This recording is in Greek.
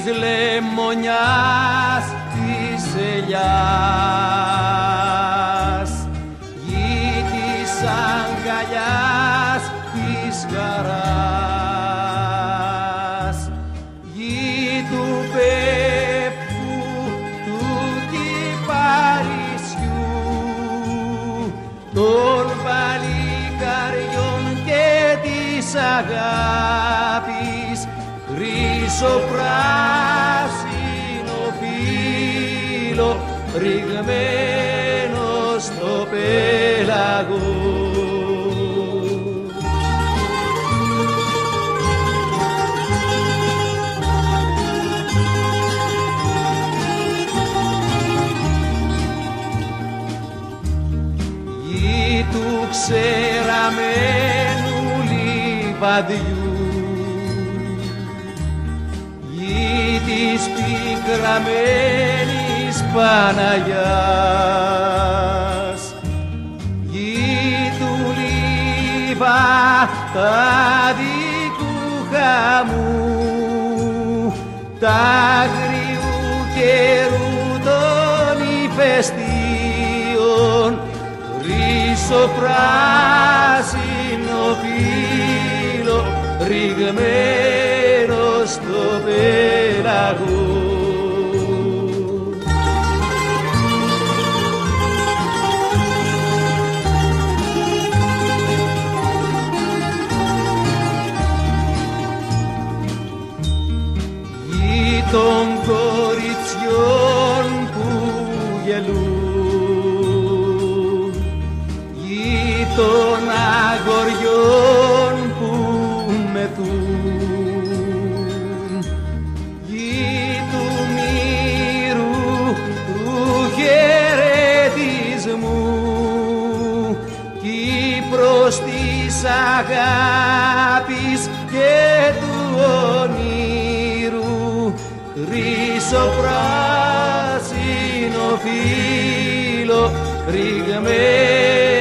λεμονιάς της ελιάς, γη της αγκαλιάς της χαράς, γη του πέπτου του κυπαρισιού, των παλικαριών και της αγάπης, χρυσοπράσινο φύλλο ρηγμένο στο πέλαγο. Γη του ξεραμένου λιβαδιού, γη της πικραμένης Παναγιάς, γη του λιβαδικού χαμού, τα αγριού καιρού των ηφαιστείων, χρυσοπράσινο φύλλο ρηγμένο στο πέλαγο. Γη των κοριτσιών που γελούν, γη των αγοριών που μεθούν, γη του μύρου του χαιρετισμού, Κύπρος της αγάπης και του ονείρου, χρυσοπράσινο φύλλο ρηγμένο